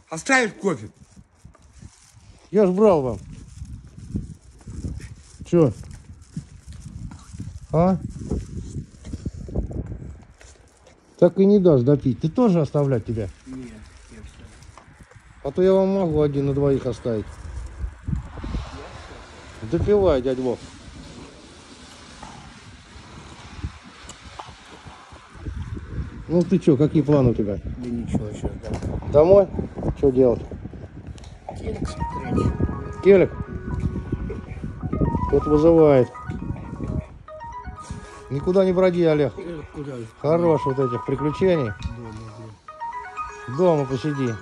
Оставить кофе? Я ж брал вам. Чё? А? Так и не дашь допить. Ты тоже оставлять тебя? Нет, я все. А то я вам могу один на двоих оставить. Допивай, дядь Вов. Ну ты чё, какие планы у тебя? Да ничего, сейчас домой. Домой? Что делать? Телек смотреть. Телек? Кто-то вызывает. Никуда не броди, Олег. Куда? Хорош вот этих приключений. Дома. Дома посиди.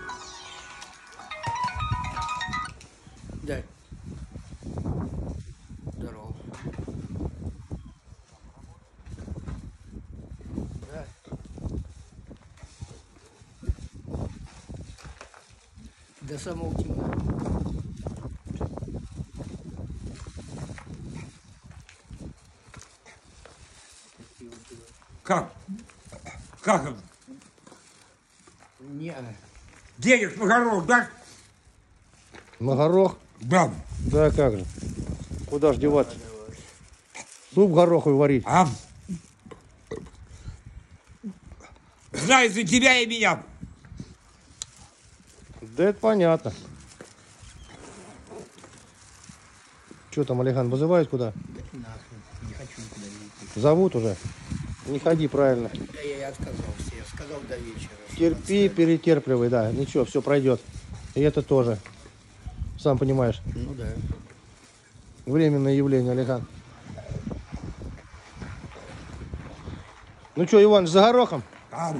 Дай. Здорово. Да. До самого темна. Как? Как он? Не, Денег на горох дашь? На горох? Да. Да как же. Куда ж деваться? Суп гороховый варить. А? Знаю за тебя и меня. Да это понятно. Что там, Алихан, вызывают куда? нахрен, не хочу никуда идти. Зовут уже? Не ходи правильно. Да я и отказался, я сказал до вечера. Терпи, перетерпливай, да. Ничего, все пройдет. И это тоже. Сам понимаешь. Ну да. Временное явление, Алихан. Ну что, Иван, за горохом? А?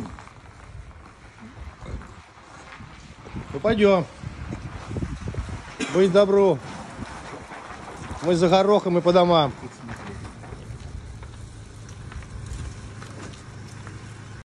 Ну пойдем. Быть добру. Мы за горохом и по домам.